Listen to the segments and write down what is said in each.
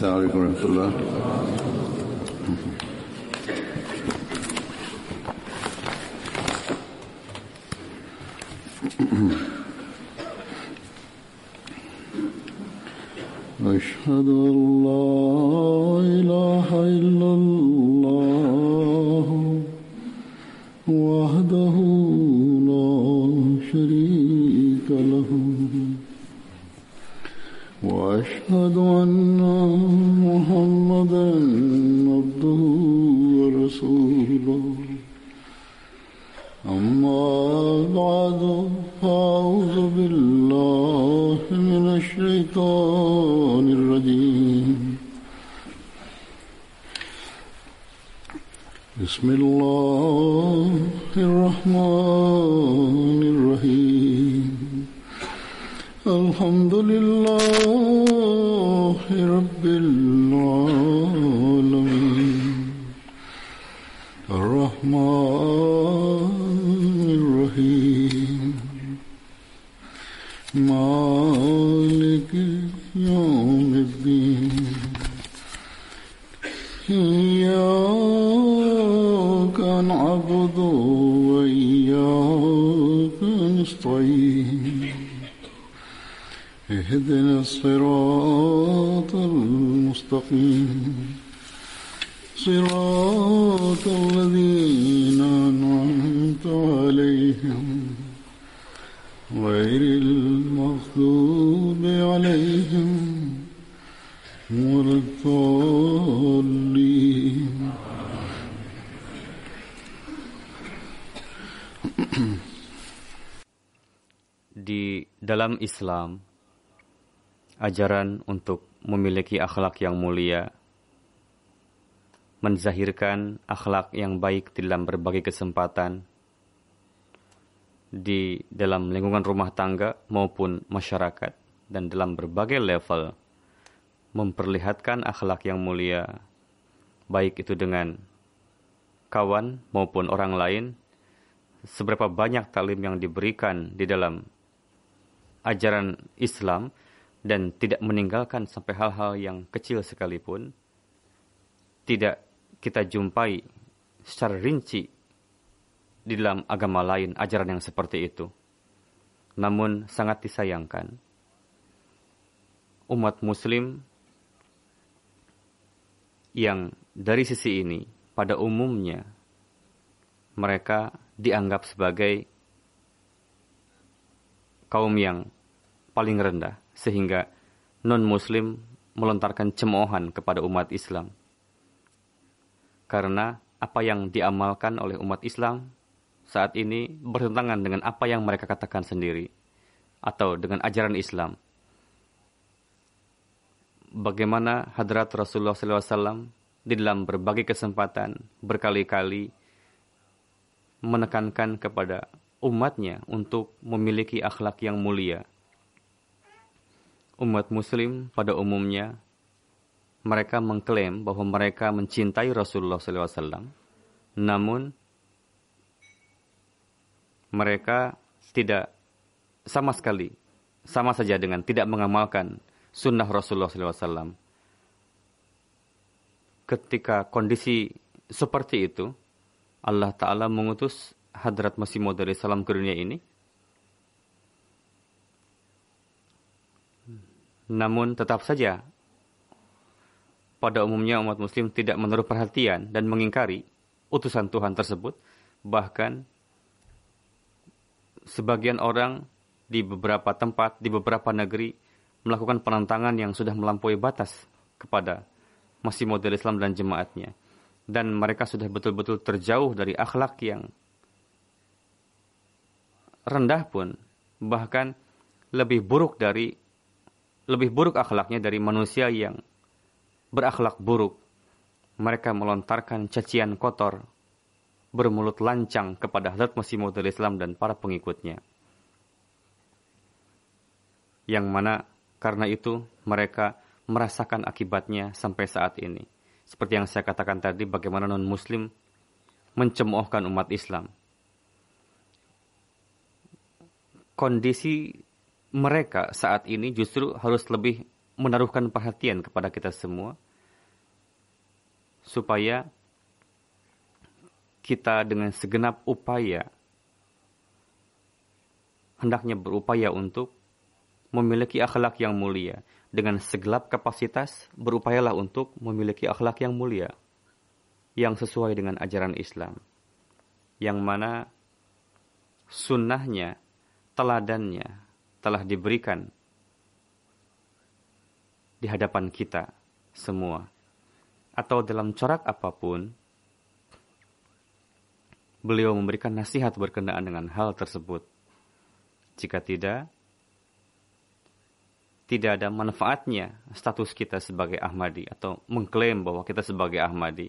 Assalamualaikum warahmatullahi أشهد أن لا إله إلا الله وحده لا شريك له وأشهد أن محمدا عبده ورسوله أما بعد فأعوذ بالله من الشيطان الرجيم بسم الله الرحمن الرحيم الحمد لله رب العالمين الرحمن الرحيم مالك يوم الدين إياك نعبد وإياك نستعين اهدنا الصراط المستقيم صراط الذين أنعمت عليهم غير المغضوب عليهم ولا الضالين. Di dalam Islam, ajaran untuk memiliki akhlak yang mulia, menzahirkan akhlak yang baik di dalam berbagai kesempatan, di dalam lingkungan rumah tangga maupun masyarakat, dan dalam berbagai level, memperlihatkan akhlak yang mulia, baik itu dengan kawan maupun orang lain, seberapa banyak taklim yang diberikan di dalam ajaran Islam, dan tidak meninggalkan sampai hal-hal yang kecil sekalipun, tidak kita jumpai secara rinci di dalam agama lain ajaran yang seperti itu. Namun sangat disayangkan, umat muslim yang dari sisi ini pada umumnya mereka dianggap sebagai kaum yang paling rendah, sehingga non-muslim melontarkan cemoohan kepada umat Islam. Karena apa yang diamalkan oleh umat Islam saat ini bertentangan dengan apa yang mereka katakan sendiri, atau dengan ajaran Islam. Bagaimana hadrat Rasulullah SAW di dalam berbagai kesempatan berkali-kali menekankan kepada umatnya untuk memiliki akhlak yang mulia. Umat muslim pada umumnya, mereka mengklaim bahwa mereka mencintai Rasulullah SAW, namun mereka tidak sama saja dengan tidak mengamalkan sunnah Rasulullah SAW. Ketika kondisi seperti itu, Allah Ta'ala mengutus Hadrat Masih Maud salam ke dunia ini. Namun tetap saja pada umumnya umat muslim tidak menaruh perhatian dan mengingkari utusan Tuhan tersebut. Bahkan sebagian orang di beberapa tempat, di beberapa negeri melakukan penentangan yang sudah melampaui batas kepada Masih Maud Islam dan jemaatnya. Dan mereka sudah betul-betul terjauh dari akhlak yang rendah pun, bahkan lebih buruk akhlaknya dari manusia yang berakhlak buruk. Mereka melontarkan cacian kotor, bermulut lancang kepada Hadrat Masih Maud Islam dan para pengikutnya. Yang mana karena itu mereka merasakan akibatnya sampai saat ini. Seperti yang saya katakan tadi, bagaimana non-muslim mencemoohkan umat Islam. Kondisi mereka saat ini justru harus lebih menaruhkan perhatian kepada kita semua supaya kita dengan segenap upaya hendaknya berupaya untuk memiliki akhlak yang mulia. Dengan segelap kapasitas, berupayalah untuk memiliki akhlak yang mulia, yang sesuai dengan ajaran Islam, yang mana sunnahnya, teladannya telah diberikan di hadapan kita semua. Atau dalam corak apapun, beliau memberikan nasihat berkenaan dengan hal tersebut. Jika tidak ada manfaatnya status kita sebagai Ahmadi atau mengklaim bahwa kita sebagai Ahmadi.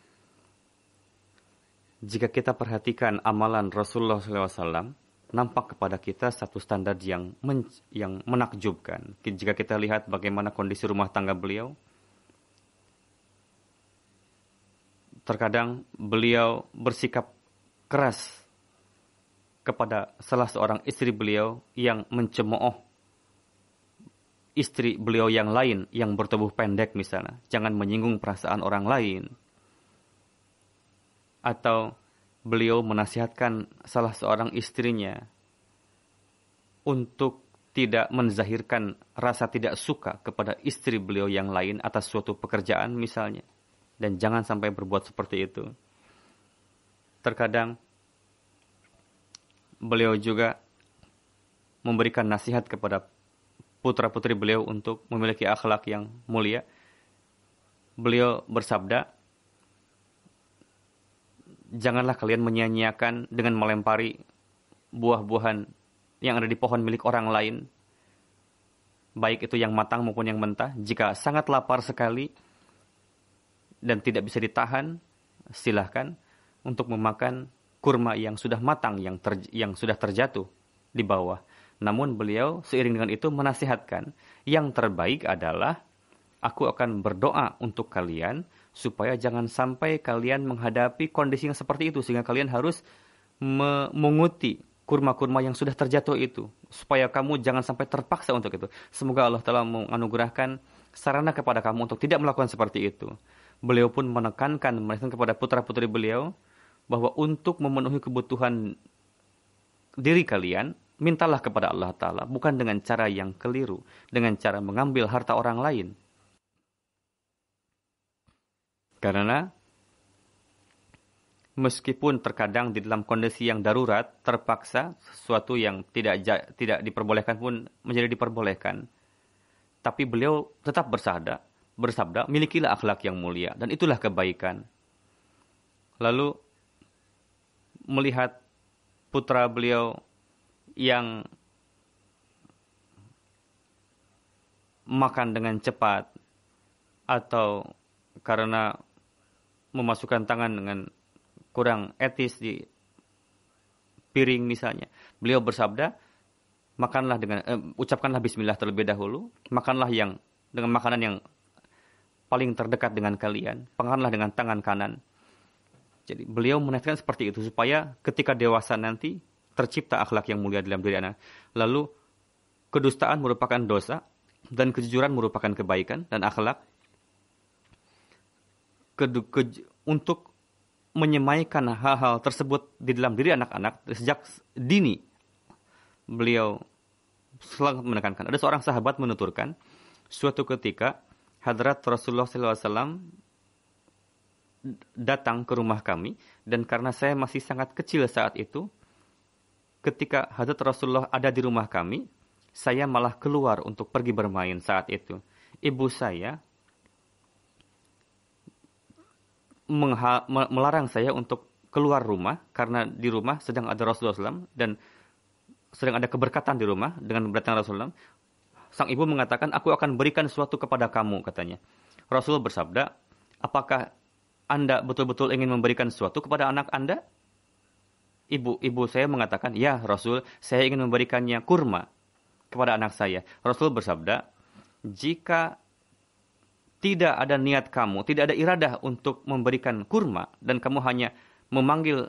Jika kita perhatikan amalan Rasulullah SAW, nampak kepada kita satu standar yang menakjubkan. Jika kita lihat bagaimana kondisi rumah tangga beliau, terkadang beliau bersikap keras kepada salah seorang istri beliau yang mencemooh istri beliau yang lain yang bertubuh pendek misalnya. Jangan menyinggung perasaan orang lain. Atau beliau menasihatkan salah seorang istrinya untuk tidak menzahirkan rasa tidak suka kepada istri beliau yang lain atas suatu pekerjaan misalnya. Dan jangan sampai berbuat seperti itu. Terkadang beliau juga memberikan nasihat kepada putra-putri beliau untuk memiliki akhlak yang mulia. Beliau bersabda, janganlah kalian menyia-nyiakan dengan melempari buah-buahan yang ada di pohon milik orang lain, baik itu yang matang maupun yang mentah. Jika sangat lapar sekali dan tidak bisa ditahan, silahkan untuk memakan kurma yang sudah matang, yang sudah terjatuh di bawah. Namun beliau seiring dengan itu menasihatkan, yang terbaik adalah aku akan berdoa untuk kalian supaya jangan sampai kalian menghadapi kondisi yang seperti itu sehingga kalian harus menguti kurma-kurma yang sudah terjatuh itu, supaya kamu jangan sampai terpaksa untuk itu. Semoga Allah Ta'ala menganugerahkan sarana kepada kamu untuk tidak melakukan seperti itu. Beliau pun menekankan kepada putra-putri beliau bahwa untuk memenuhi kebutuhan diri kalian, mintalah kepada Allah Ta'ala, bukan dengan cara yang keliru, dengan cara mengambil harta orang lain. Karena meskipun terkadang di dalam kondisi yang darurat, terpaksa sesuatu yang tidak diperbolehkan pun menjadi diperbolehkan. Tapi beliau tetap bersabda, milikilah akhlak yang mulia, dan itulah kebaikan. Lalu melihat putra beliau yang makan dengan cepat atau karena memasukkan tangan dengan kurang etis di piring misalnya, beliau bersabda, ucapkanlah bismillah terlebih dahulu, makanlah dengan makanan yang paling terdekat dengan kalian, makanlah dengan tangan kanan. Jadi beliau menasihatkan seperti itu supaya ketika dewasa nanti tercipta akhlak yang mulia dalam diri anak. Lalu kedustaan merupakan dosa dan kejujuran merupakan kebaikan dan akhlak. Untuk menyemaikan hal-hal tersebut di dalam diri anak-anak sejak dini, beliau selalu menekankan. Ada seorang sahabat menuturkan, suatu ketika Hadrat Rasulullah SAW datang ke rumah kami, dan karena saya masih sangat kecil saat itu, ketika Hadrat Rasulullah ada di rumah kami, saya malah keluar untuk pergi bermain saat itu. Ibu saya melarang saya untuk keluar rumah karena di rumah sedang ada Rasulullah SAW dan sedang ada keberkatan di rumah dengan berdatang Rasulullah. Sang ibu mengatakan, aku akan berikan sesuatu kepada kamu, katanya. Rasul bersabda, apakah Anda betul-betul ingin memberikan sesuatu kepada anak Anda? Ibu saya mengatakan, ya Rasul, saya ingin memberikannya kurma kepada anak saya. Rasul bersabda, jika tidak ada niat kamu, tidak ada iradah untuk memberikan kurma, dan kamu hanya memanggil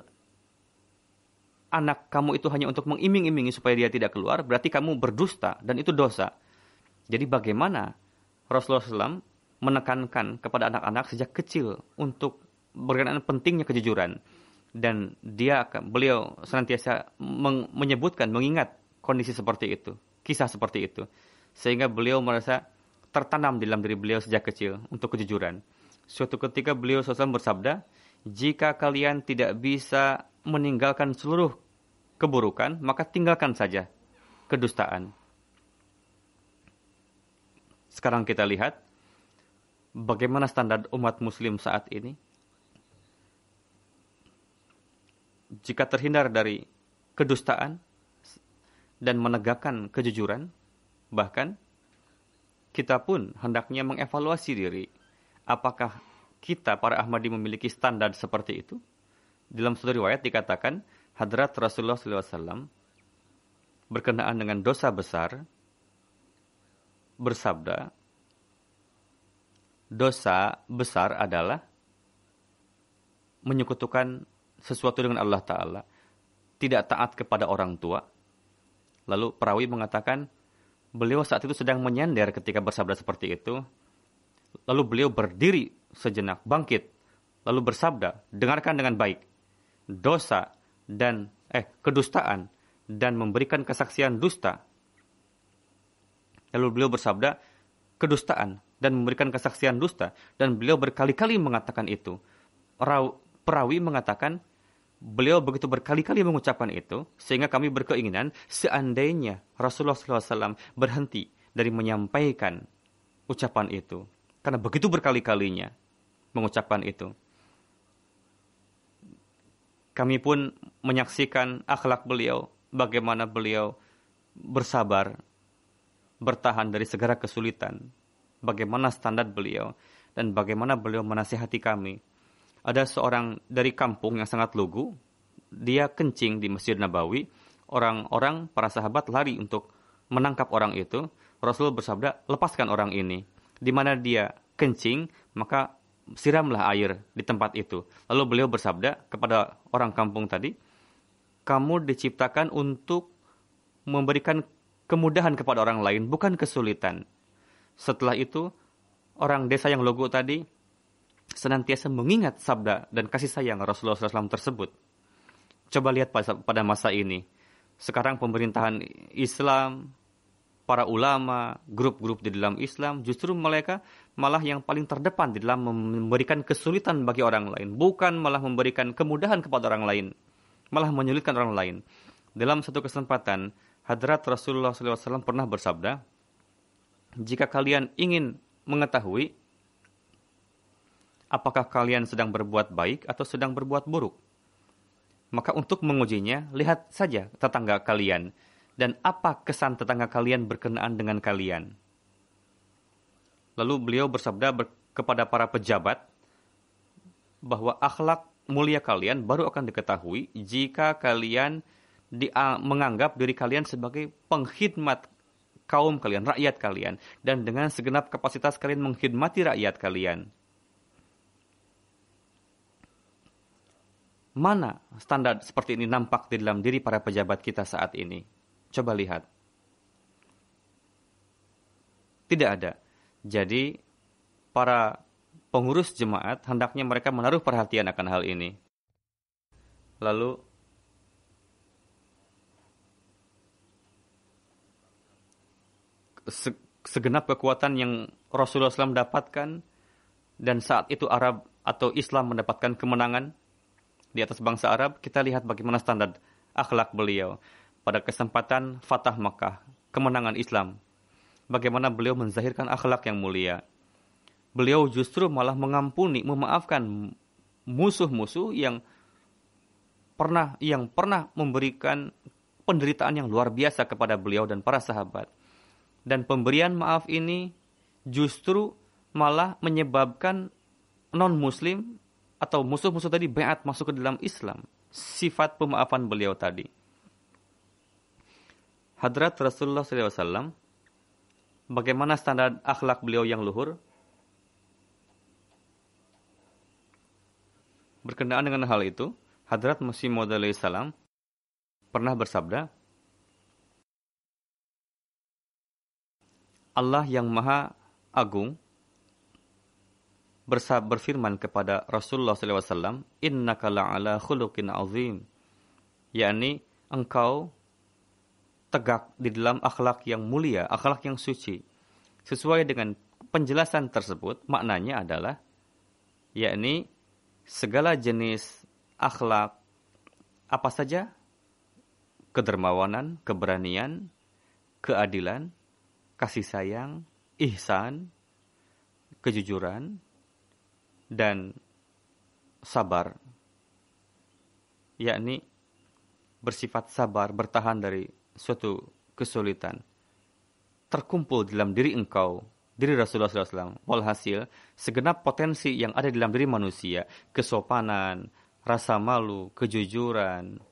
anak kamu itu hanya untuk mengiming-imingi supaya dia tidak keluar, berarti kamu berdusta, dan itu dosa. Jadi bagaimana Rasulullah SAW menekankan kepada anak-anak sejak kecil untuk berkenaan pentingnya kejujuran. Dan beliau senantiasa menyebutkan, mengingat kondisi seperti itu, kisah seperti itu. Sehingga beliau merasa tertanam di dalam diri beliau sejak kecil untuk kejujuran. Suatu ketika beliau SAW bersabda, jika kalian tidak bisa meninggalkan seluruh keburukan, maka tinggalkan saja kedustaan. Sekarang kita lihat bagaimana standar umat muslim saat ini. Jika terhindar dari kedustaan dan menegakkan kejujuran, bahkan kita pun hendaknya mengevaluasi diri. Apakah kita, para Ahmadi, memiliki standar seperti itu? Dalam suatu riwayat dikatakan, Hadrat Rasulullah SAW berkenaan dengan dosa besar, bersabda, dosa besar adalah menyekutukan sesuatu dengan Allah Ta'ala, tidak taat kepada orang tua. Lalu perawi mengatakan, beliau saat itu sedang menyender ketika bersabda seperti itu. Lalu beliau berdiri sejenak, bangkit, lalu bersabda, dengarkan dengan baik, dosa dan kedustaan dan memberikan kesaksian dusta. Lalu beliau bersabda, kedustaan dan memberikan kesaksian dusta, dan beliau berkali-kali mengatakan itu. Perawi mengatakan, beliau begitu berkali-kali mengucapkan itu, sehingga kami berkeinginan seandainya Rasulullah SAW berhenti dari menyampaikan ucapan itu. Karena begitu berkali-kalinya mengucapkan itu. Kami pun menyaksikan akhlak beliau, bagaimana beliau bersabar, bertahan dari segala kesulitan, bagaimana standar beliau, dan bagaimana beliau menasihati kami. Ada seorang dari kampung yang sangat lugu, dia kencing di Masjid Nabawi, orang-orang, para sahabat lari untuk menangkap orang itu. Rasul bersabda, lepaskan orang ini. Di mana dia kencing, maka siramlah air di tempat itu. Lalu beliau bersabda kepada orang kampung tadi, kamu diciptakan untuk memberikan kemudahan kepada orang lain, bukan kesulitan. Setelah itu, orang desa yang lugu tadi senantiasa mengingat sabda dan kasih sayang Rasulullah SAW tersebut. Coba lihat pada masa ini. Sekarang pemerintahan Islam, para ulama, grup-grup di dalam Islam, justru mereka malah yang paling terdepan di dalam memberikan kesulitan bagi orang lain. Bukan malah memberikan kemudahan kepada orang lain. Malah menyulitkan orang lain. Dalam satu kesempatan, Hadrat Rasulullah SAW pernah bersabda, jika kalian ingin mengetahui apakah kalian sedang berbuat baik atau sedang berbuat buruk, maka untuk mengujinya, lihat saja tetangga kalian dan apa kesan tetangga kalian berkenaan dengan kalian. Lalu beliau bersabda kepada para pejabat bahwa akhlak mulia kalian baru akan diketahui jika kalian menganggap diri kalian sebagai pengkhidmat kaum kalian, rakyat kalian, dan dengan segenap kapasitas kalian mengkhidmati rakyat kalian. Mana standar seperti ini nampak di dalam diri para pejabat kita saat ini? Coba lihat. Tidak ada. Jadi, para pengurus jemaat hendaknya mereka menaruh perhatian akan hal ini. Lalu, segenap kekuatan yang Rasulullah SAW dapatkan, dan saat itu Arab atau Islam mendapatkan kemenangan di atas bangsa Arab, kita lihat bagaimana standar akhlak beliau. Pada kesempatan Fatah Makkah, kemenangan Islam, bagaimana beliau menzahirkan akhlak yang mulia. Beliau justru malah mengampuni, memaafkan musuh-musuh yang pernah memberikan penderitaan yang luar biasa kepada beliau dan para sahabat. Dan pemberian maaf ini justru malah menyebabkan non-muslim atau musuh-musuh tadi baiat masuk ke dalam Islam. Sifat pemaafan beliau tadi. Hadrat Rasulullah SAW, bagaimana standar akhlak beliau yang luhur? Berkenaan dengan hal itu, Hadrat Masih Maud alaihissalam pernah bersabda, Allah yang maha Agung berfirman kepada Rasulullah SAW, innaka la'ala khuluqin azim, yakni engkau tegak di dalam akhlak yang mulia, akhlak yang suci. Sesuai dengan penjelasan tersebut, maknanya adalah yakni segala jenis akhlak apa saja, kedermawanan, keberanian, keadilan, kasih sayang, ihsan, kejujuran, dan sabar, yakni bersifat sabar, bertahan dari suatu kesulitan, terkumpul dalam diri engkau, diri Rasulullah SAW. Walhasil, segenap potensi yang ada di dalam diri manusia, kesopanan, rasa malu, kejujuran,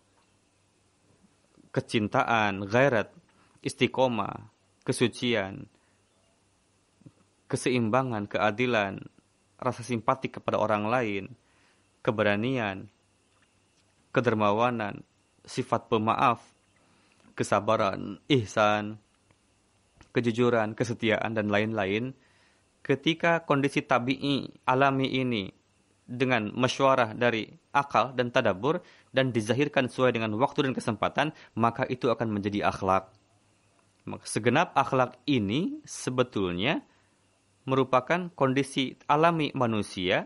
kecintaan, ghairat, istiqomah, kesucian, keseimbangan, keadilan, rasa simpati kepada orang lain, keberanian, kedermawanan, sifat pemaaf, kesabaran, ihsan, kejujuran, kesetiaan, dan lain-lain. Ketika kondisi tabi'i, alami ini dengan mesyuarah dari akal dan tadabbur dan dizahirkan sesuai dengan waktu dan kesempatan, maka itu akan menjadi akhlak. Maka segenap akhlak ini sebetulnya merupakan kondisi alami manusia,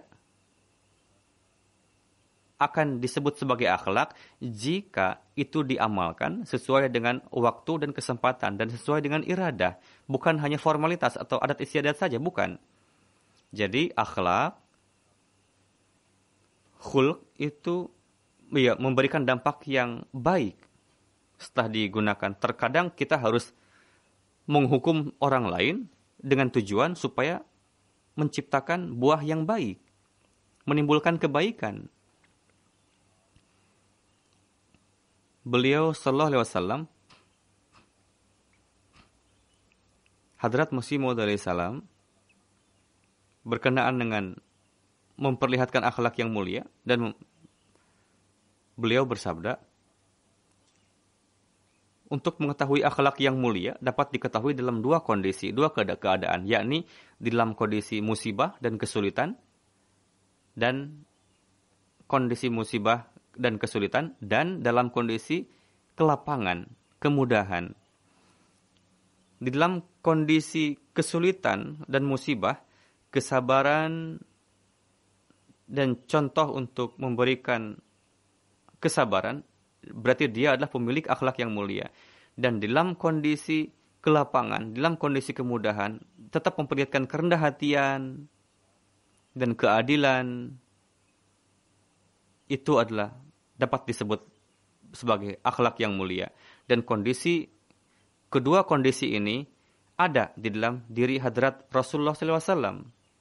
akan disebut sebagai akhlak jika itu diamalkan sesuai dengan waktu dan kesempatan dan sesuai dengan iradah, bukan hanya formalitas atau adat istiadat saja, bukan. Jadi akhlak, khulq itu ya memberikan dampak yang baik setelah digunakan. Terkadang kita harus menghukum orang lain dengan tujuan supaya menciptakan buah yang baik, menimbulkan kebaikan. Beliau sallallahu alaihi wasallam, Hadrat Masih Maud alaihi salam, berkenaan dengan memperlihatkan akhlak yang mulia, dan beliau bersabda, untuk mengetahui akhlak yang mulia dapat diketahui dalam dua kondisi, dua keadaan, yakni di dalam kondisi musibah dan kesulitan, dan kondisi musibah dan kesulitan, dan dalam kondisi kelapangan, kemudahan. Di dalam kondisi kesulitan dan musibah, kesabaran dan contoh untuk memberikan kesabaran berarti dia adalah pemilik akhlak yang mulia. Dan dalam kondisi kelapangan, dalam kondisi kemudahan, tetap memperlihatkan kerendah hatian dan keadilan, itu adalah dapat disebut sebagai akhlak yang mulia. Dan kedua kondisi ini ada di dalam diri hadrat Rasulullah SAW.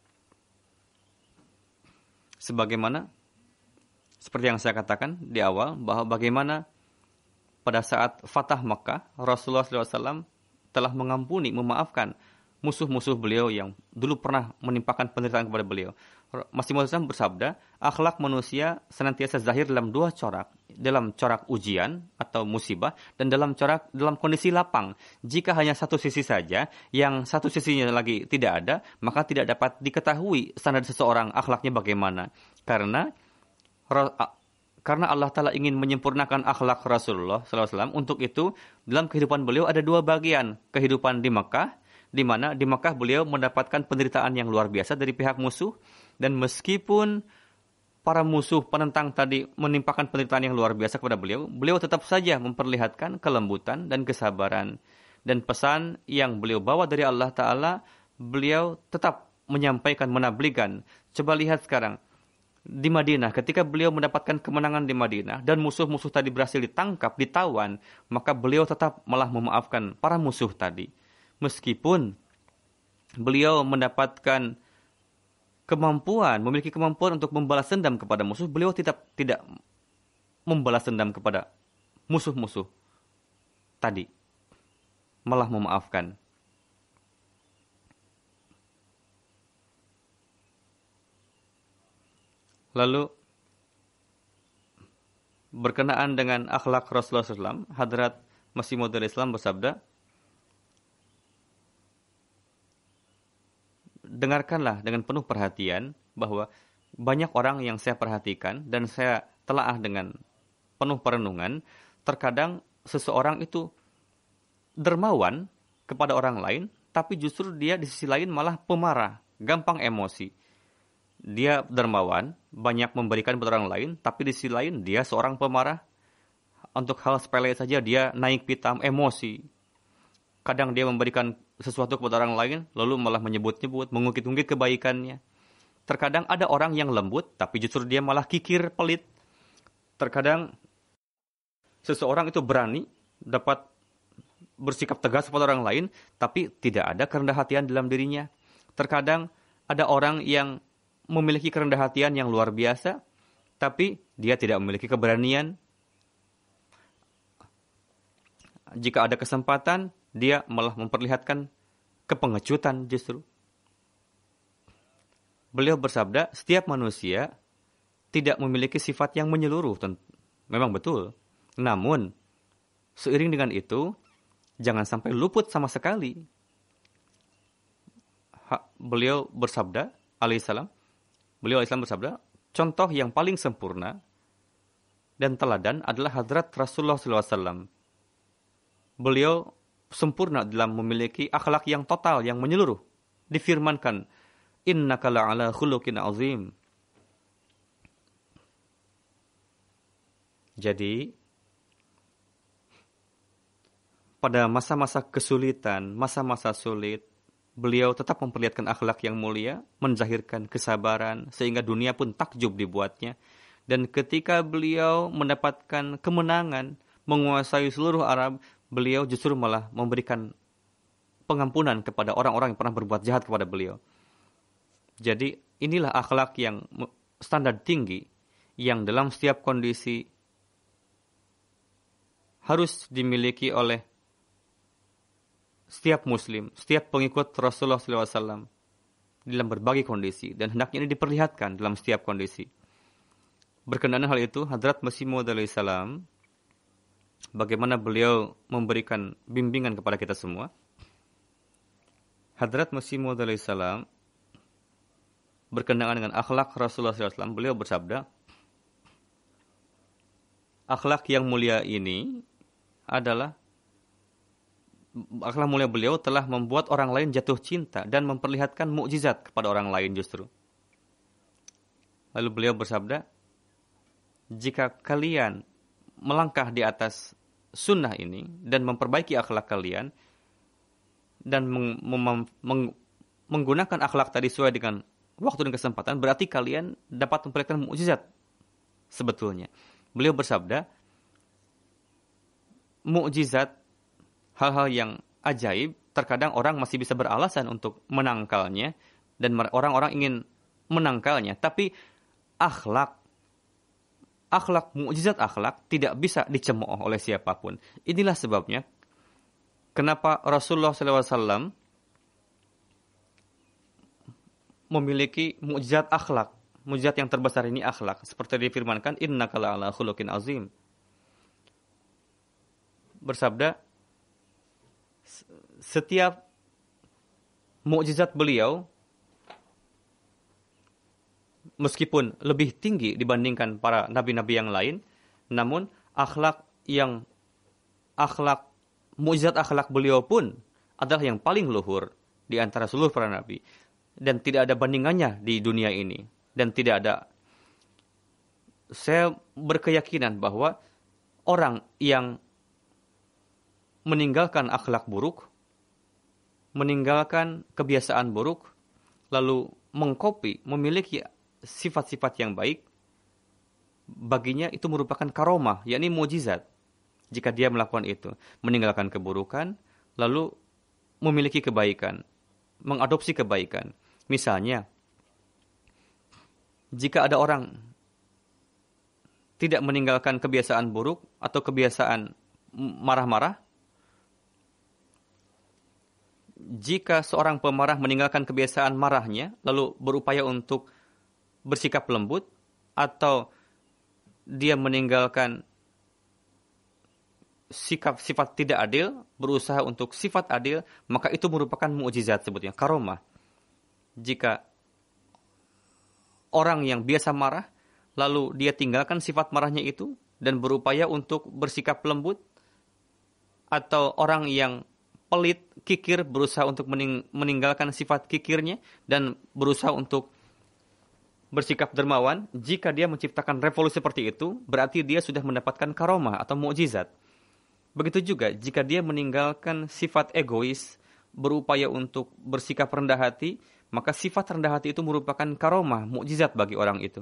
Sebagaimana seperti yang saya katakan di awal, bahwa bagaimana pada saat Fatah Makkah, Rasulullah SAW telah mengampuni, memaafkan musuh-musuh beliau yang dulu pernah menimpakan penderitaan kepada beliau. Masih Maud bersabda, akhlak manusia senantiasa zahir dalam dua corak, dalam corak ujian atau musibah, dan dalam kondisi lapang. Jika hanya satu sisi saja, yang satu sisinya lagi tidak ada, maka tidak dapat diketahui standar seseorang akhlaknya bagaimana. Karena Allah Ta'ala ingin menyempurnakan akhlak Rasulullah SAW. Untuk itu, dalam kehidupan beliau ada dua bagian. Kehidupan di Makkah, di mana di Makkah beliau mendapatkan penderitaan yang luar biasa dari pihak musuh. Dan meskipun para musuh penentang tadi menimpakan penderitaan yang luar biasa kepada beliau, beliau tetap saja memperlihatkan kelembutan dan kesabaran. Dan pesan yang beliau bawa dari Allah Ta'ala, beliau tetap menyampaikan, menabligan. Coba lihat sekarang. Di Madinah, ketika beliau mendapatkan kemenangan di Madinah dan musuh-musuh tadi berhasil ditangkap, ditawan, maka beliau tetap malah memaafkan para musuh tadi. Meskipun beliau mendapatkan memiliki kemampuan untuk membalas dendam kepada musuh, beliau tidak membalas dendam kepada musuh-musuh tadi, malah memaafkan. Lalu berkenaan dengan akhlak Rasulullah SAW, Hadrat Masih Maud Islam bersabda, dengarkanlah dengan penuh perhatian bahwa banyak orang yang saya perhatikan dan saya telaah dengan penuh perenungan, terkadang seseorang itu dermawan kepada orang lain, tapi justru dia di sisi lain malah pemarah, gampang emosi. Dia dermawan, banyak memberikan kepada orang lain, tapi di sisi lain dia seorang pemarah. Untuk hal sepele saja dia naik pitam, emosi. Kadang dia memberikan sesuatu kepada orang lain, lalu malah menyebut-nyebut, mengungkit-ungkit kebaikannya. Terkadang ada orang yang lembut, tapi justru dia malah kikir, pelit. Terkadang seseorang itu berani, dapat bersikap tegas kepada orang lain, tapi tidak ada kerendah hatian dalam dirinya. Terkadang ada orang yang memiliki kerendah hatian yang luar biasa, tapi dia tidak memiliki keberanian. Jika ada kesempatan, dia malah memperlihatkan kepengecutan justru. Beliau bersabda, setiap manusia tidak memiliki sifat yang menyeluruh. Memang betul. Namun, seiring dengan itu, jangan sampai luput sama sekali. Beliau bersabda, beliau bersabda, contoh yang paling sempurna dan teladan adalah Hadrat Rasulullah SAW. Beliau sempurna dalam memiliki akhlak yang total, yang menyeluruh. Difirmankan, innaka la'ala khuluqin azim. Jadi, pada masa-masa kesulitan, masa-masa sulit, beliau tetap memperlihatkan akhlak yang mulia, menzahirkan kesabaran, sehingga dunia pun takjub dibuatnya. Dan ketika beliau mendapatkan kemenangan, menguasai seluruh Arab, beliau justru malah memberikan pengampunan kepada orang-orang yang pernah berbuat jahat kepada beliau. Jadi inilah akhlak yang standar tinggi, yang dalam setiap kondisi harus dimiliki oleh setiap muslim, setiap pengikut Rasulullah SAW dalam berbagai kondisi, dan hendaknya ini diperlihatkan dalam setiap kondisi. Berkenaan hal itu, Hadrat Masih Maud alaihissalam, bagaimana beliau memberikan bimbingan kepada kita semua. Hadrat Masih Maud alaihissalam berkenaan dengan akhlak Rasulullah SAW, beliau bersabda, akhlak yang mulia ini adalah akhlak mulia beliau telah membuat orang lain jatuh cinta dan memperlihatkan mukjizat kepada orang lain justru. Lalu beliau bersabda, jika kalian melangkah di atas sunnah ini dan memperbaiki akhlak kalian dan menggunakan akhlak tadi sesuai dengan waktu dan kesempatan, berarti kalian dapat memperlihatkan mukjizat sebetulnya. Beliau bersabda, mukjizat, hal-hal yang ajaib, terkadang orang masih bisa beralasan untuk menangkalnya, dan orang-orang ingin menangkalnya. Tapi akhlak, mukjizat akhlak tidak bisa dicemooh oleh siapapun. Inilah sebabnya kenapa Rasulullah SAW memiliki mukjizat akhlak. Mukjizat yang terbesar ini akhlak. Seperti difirmankan, innaka la'ala khuluqin azim. Bersabda, setiap mukjizat beliau meskipun lebih tinggi dibandingkan para nabi-nabi yang lain, namun mukjizat akhlak beliau pun adalah yang paling luhur di antara seluruh para nabi, dan tidak ada bandingannya di dunia ini. Dan tidak ada, saya berkeyakinan bahwa orang yang meninggalkan akhlak buruk, meninggalkan kebiasaan buruk, lalu mengkopi, memiliki sifat-sifat yang baik, baginya itu merupakan karomah, yakni mukjizat. Jika dia melakukan itu, meninggalkan keburukan, lalu memiliki kebaikan, mengadopsi kebaikan. Misalnya, jika ada orang tidak meninggalkan kebiasaan buruk atau kebiasaan marah-marah, jika seorang pemarah meninggalkan kebiasaan marahnya, lalu berupaya untuk bersikap lembut, atau dia meninggalkan sifat tidak adil, berusaha untuk sifat adil, maka itu merupakan mukjizat sebutnya, karomah. Jika orang yang biasa marah, lalu dia tinggalkan sifat marahnya itu dan berupaya untuk bersikap lembut, atau orang yang pelit, kikir, berusaha untuk meninggalkan sifat kikirnya dan berusaha untuk bersikap dermawan, jika dia menciptakan revolusi seperti itu, berarti dia sudah mendapatkan karomah atau mukjizat. Begitu juga jika dia meninggalkan sifat egois, berupaya untuk bersikap rendah hati, maka sifat rendah hati itu merupakan karomah, mukjizat bagi orang itu.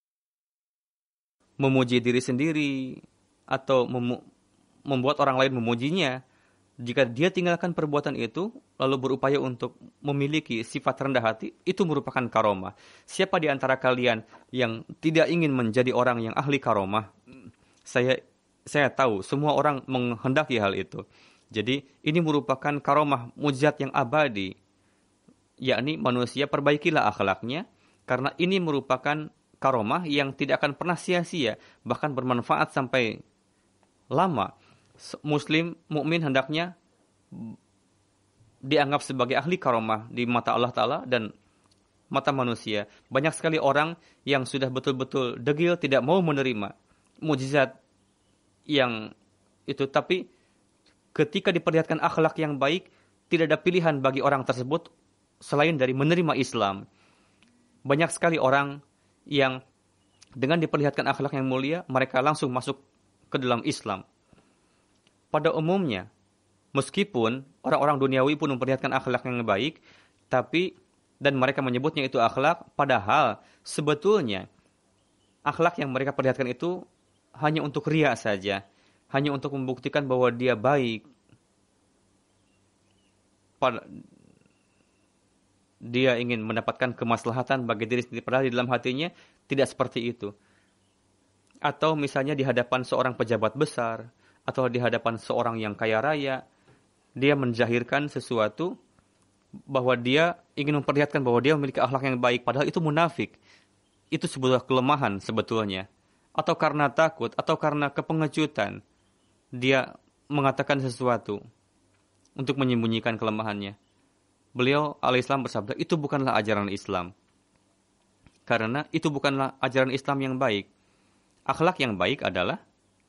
Memuji diri sendiri atau membuat orang lain memujinya, jika dia tinggalkan perbuatan itu, lalu berupaya untuk memiliki sifat rendah hati, itu merupakan karomah. Siapa di antara kalian yang tidak ingin menjadi orang yang ahli karomah? Saya tahu, semua orang menghendaki hal itu. Jadi, ini merupakan karomah mujizat yang abadi. Yakni manusia perbaikilah akhlaknya, karena ini merupakan karomah yang tidak akan pernah sia-sia, bahkan bermanfaat sampai lama. Muslim, mukmin hendaknya dianggap sebagai ahli karomah di mata Allah Ta'ala dan mata manusia. Banyak sekali orang yang sudah betul-betul degil, tidak mau menerima mukjizat yang itu. Tapi ketika diperlihatkan akhlak yang baik, tidak ada pilihan bagi orang tersebut selain dari menerima Islam. Banyak sekali orang yang dengan diperlihatkan akhlak yang mulia, mereka langsung masuk ke dalam Islam. Pada umumnya, meskipun orang-orang duniawi pun memperlihatkan akhlak yang baik, dan mereka menyebutnya itu akhlak, padahal sebetulnya akhlak yang mereka perlihatkan itu hanya untuk riya saja, hanya untuk membuktikan bahwa dia baik. Dia ingin mendapatkan kemaslahatan bagi diri sendiri, padahal di dalam hatinya tidak seperti itu. Atau misalnya di hadapan seorang pejabat besar, atau di hadapan seorang yang kaya raya, dia menjahirkan sesuatu bahwa dia ingin memperlihatkan bahwa dia memiliki akhlak yang baik, padahal itu munafik. Itu sebuah kelemahan sebetulnya. Atau karena takut, atau karena kepengecutan, dia mengatakan sesuatu untuk menyembunyikan kelemahannya. Beliau alaihissalam bersabda, itu bukanlah ajaran Islam. Karena itu bukanlah ajaran Islam yang baik. Akhlak yang baik adalah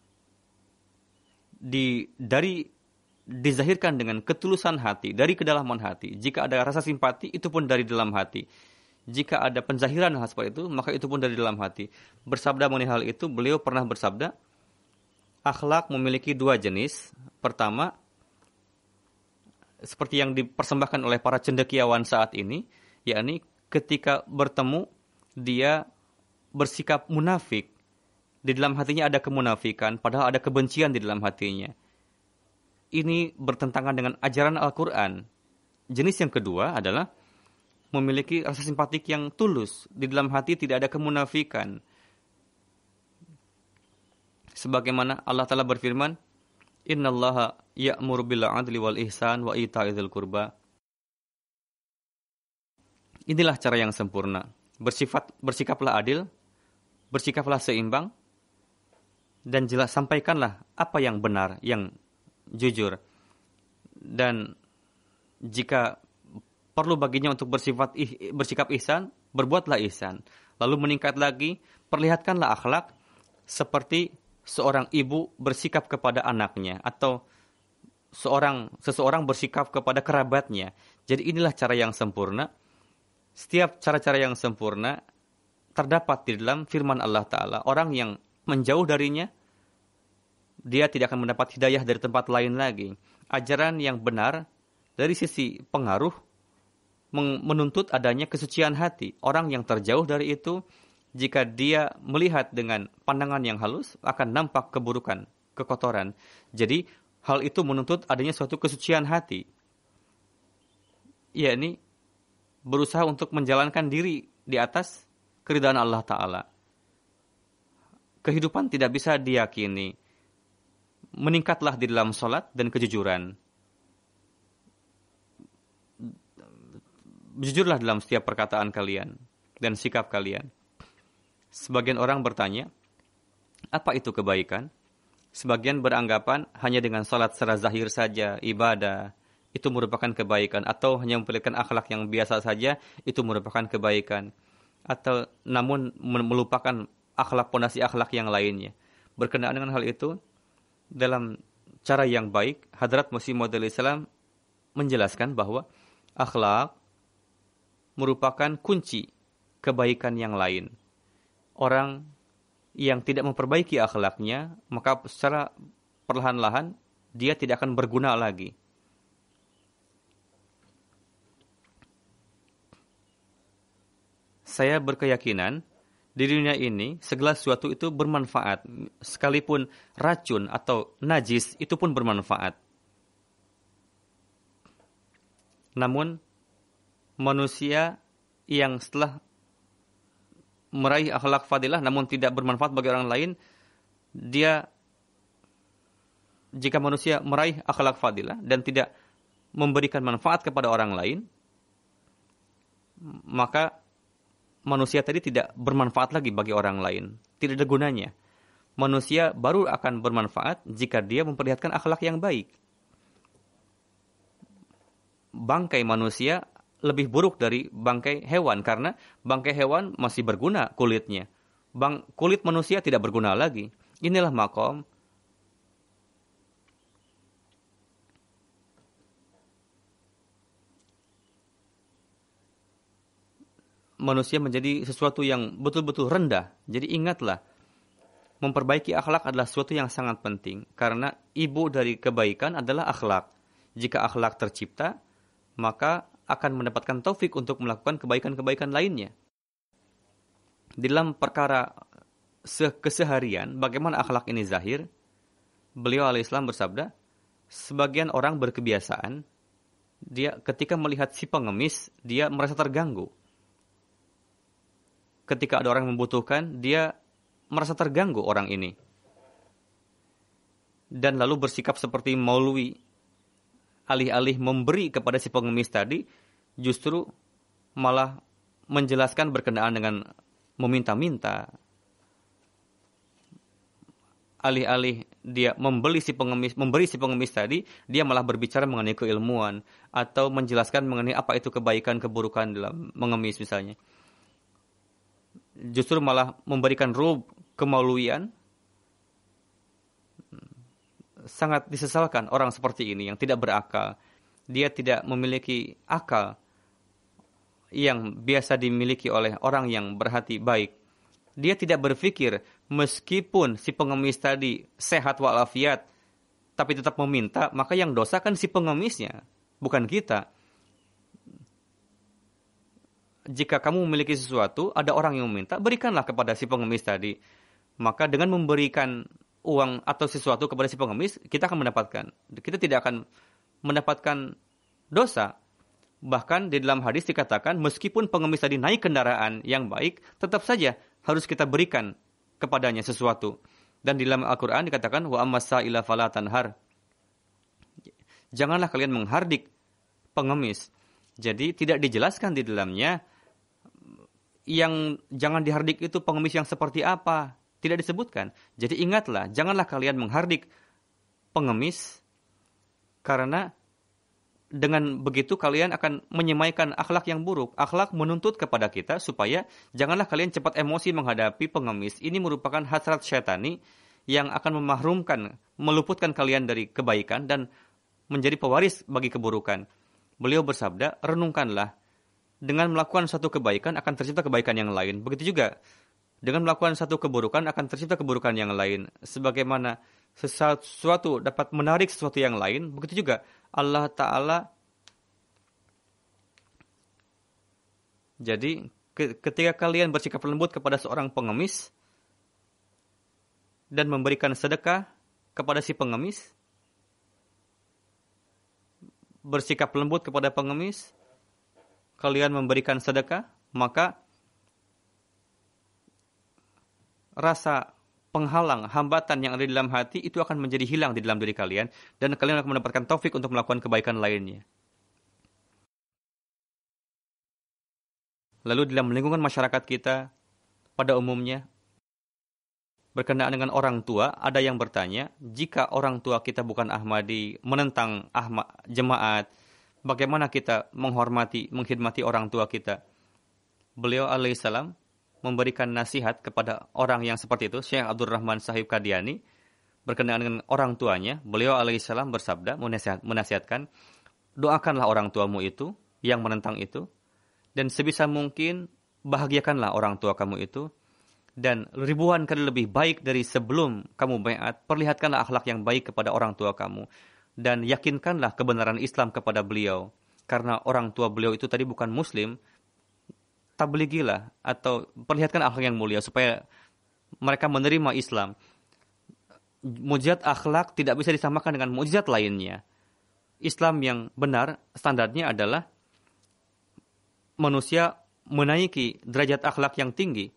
dizahirkan dengan ketulusan hati, dari kedalaman hati. Jika ada rasa simpati, itu pun dari dalam hati. Jika ada penzahiran hal seperti itu, maka itu pun dari dalam hati. Bersabda mengenai hal itu, beliau pernah bersabda, akhlak memiliki dua jenis. Pertama, seperti yang dipersembahkan oleh para cendekiawan saat ini, yakni ketika bertemu, dia bersikap munafik. Di dalam hatinya ada kemunafikan, padahal ada kebencian di dalam hatinya. Ini bertentangan dengan ajaran Al-Quran. Jenis yang kedua adalah memiliki rasa simpatik yang tulus. Di dalam hati tidak ada kemunafikan. Sebagaimana Allah Ta'ala berfirman, Innallaha ya'muru bil 'adli wal ihsan wa ita'i dzil qurba. Inilah cara yang sempurna. Bersikaplah adil, bersikaplah seimbang, dan jelas sampaikanlah apa yang benar, yang jujur. Dan jika perlu baginya untuk bersikap ihsan, berbuatlah ihsan. Lalu meningkat lagi, perlihatkanlah akhlak seperti seorang ibu bersikap kepada anaknya, atau seseorang bersikap kepada kerabatnya. Jadi inilah cara yang sempurna. Setiap cara-cara yang sempurna terdapat di dalam firman Allah Ta'ala. Orang yang menjauh darinya, dia tidak akan mendapat hidayah dari tempat lain lagi. Ajaran yang benar dari sisi pengaruh menuntut adanya kesucian hati. Orang yang terjauh dari itu, jika dia melihat dengan pandangan yang halus, akan nampak keburukan, kekotoran. Jadi, hal itu menuntut adanya suatu kesucian hati. Yakni berusaha untuk menjalankan diri di atas keridhaan Allah Ta'ala. Kehidupan tidak bisa diyakini. Meningkatlah di dalam sholat dan kejujuran. Jujurlah dalam setiap perkataan kalian dan sikap kalian. Sebagian orang bertanya, apa itu kebaikan? Sebagian beranggapan hanya dengan sholat secara zahir saja, ibadah, itu merupakan kebaikan, atau hanya memperlihatkan akhlak yang biasa saja itu merupakan kebaikan, atau namun melupakan akhlak, pondasi akhlak yang lainnya. Berkenaan dengan hal itu, dalam cara yang baik, Hadrat Masih Maud Islam menjelaskan bahwa akhlak merupakan kunci kebaikan yang lain. Orang yang tidak memperbaiki akhlaknya, maka secara perlahan-lahan dia tidak akan berguna lagi. Saya berkeyakinan di dunia ini segala sesuatu itu bermanfaat, sekalipun racun atau najis itu pun bermanfaat. Namun manusia yang setelah meraih akhlak fadilah namun tidak bermanfaat bagi orang lain, jika manusia meraih akhlak fadilah dan tidak memberikan manfaat kepada orang lain, maka manusia tadi tidak bermanfaat lagi bagi orang lain. Tidak ada gunanya. Manusia baru akan bermanfaat jika dia memperlihatkan akhlak yang baik. Bangkai manusia lebih buruk dari bangkai hewan, karena bangkai hewan masih berguna kulitnya. Kulit manusia tidak berguna lagi. Inilah makom manusia menjadi sesuatu yang betul-betul rendah. Jadi ingatlah, memperbaiki akhlak adalah sesuatu yang sangat penting, karena ibu dari kebaikan adalah akhlak. Jika akhlak tercipta, maka akan mendapatkan taufik untuk melakukan kebaikan-kebaikan lainnya. Di dalam perkara keseharian, bagaimana akhlak ini zahir? Beliau alaihissalam bersabda, sebagian orang berkebiasaan, dia ketika melihat si pengemis, dia merasa terganggu. Ketika ada orang yang membutuhkan, dia merasa terganggu orang ini. Dan lalu bersikap seperti maulwi, alih-alih memberi kepada si pengemis tadi, justru malah menjelaskan berkenaan dengan meminta-minta. Alih-alih dia memberi si pengemis tadi, dia malah berbicara mengenai keilmuan atau menjelaskan mengenai apa itu kebaikan, keburukan dalam mengemis misalnya. Justru malah memberikan rub kemauluian. Sangat disesalkan orang seperti ini yang tidak berakal. Dia tidak memiliki akal yang biasa dimiliki oleh orang yang berhati baik. Dia tidak berpikir, meskipun si pengemis tadi sehat walafiat, tapi tetap meminta, maka yang dosa kan si pengemisnya, bukan kita. Jika kamu memiliki sesuatu, ada orang yang meminta, berikanlah kepada si pengemis tadi. Maka dengan memberikan uang atau sesuatu kepada si pengemis, kita akan mendapatkan. Kita tidak akan mendapatkan dosa. Bahkan di dalam hadis dikatakan, meskipun pengemis tadi naik kendaraan yang baik, tetap saja harus kita berikan kepadanya sesuatu. Dan di dalam Al-Quran dikatakan, wa ammasa ila fala tanhar. Janganlah kalian menghardik pengemis. Jadi tidak dijelaskan di dalamnya yang jangan dihardik itu pengemis yang seperti apa. Tidak disebutkan. Jadi ingatlah, janganlah kalian menghardik pengemis, karena dengan begitu kalian akan menyemaikan akhlak yang buruk. Akhlak menuntut kepada kita supaya janganlah kalian cepat emosi menghadapi pengemis. Ini merupakan hasrat syaitani yang akan memahrumkan, meluputkan kalian dari kebaikan dan menjadi pewaris bagi keburukan. Beliau bersabda, renungkanlah, dengan melakukan satu kebaikan akan tercipta kebaikan yang lain. Begitu juga dengan melakukan satu keburukan akan tercipta keburukan yang lain. Sebagaimana sesuatu dapat menarik sesuatu yang lain, begitu juga Allah Ta'ala. Jadi ketika kalian bersikap lembut kepada seorang pengemis dan memberikan sedekah kepada si pengemis, bersikap lembut kepada pengemis, kalian memberikan sedekah, maka rasa penghalang, hambatan yang ada di dalam hati itu akan menjadi hilang di dalam diri kalian, dan kalian akan mendapatkan taufik untuk melakukan kebaikan lainnya. Lalu dalam lingkungan masyarakat kita pada umumnya, berkenaan dengan orang tua, ada yang bertanya, jika orang tua kita bukan Ahmadi, menentang jemaat, bagaimana kita menghormati, mengkhidmati orang tua kita. Beliau alaihissalam memberikan nasihat kepada orang yang seperti itu, Syekh Abdurrahman Sahib Qadiani, berkenaan dengan orang tuanya. Beliau alaihissalam bersabda, menasihatkan, doakanlah orang tuamu itu, yang menentang itu, dan sebisa mungkin bahagiakanlah orang tua kamu itu, dan ribuan kali lebih baik dari sebelum kamu baiat, perlihatkanlah akhlak yang baik kepada orang tua kamu, dan yakinkanlah kebenaran Islam kepada beliau. Karena orang tua beliau itu tadi bukan muslim, tabligilah atau perlihatkan akhlak yang mulia supaya mereka menerima Islam. Mukjizat akhlak tidak bisa disamakan dengan mukjizat lainnya. Islam yang benar standarnya adalah manusia menaiki derajat akhlak yang tinggi.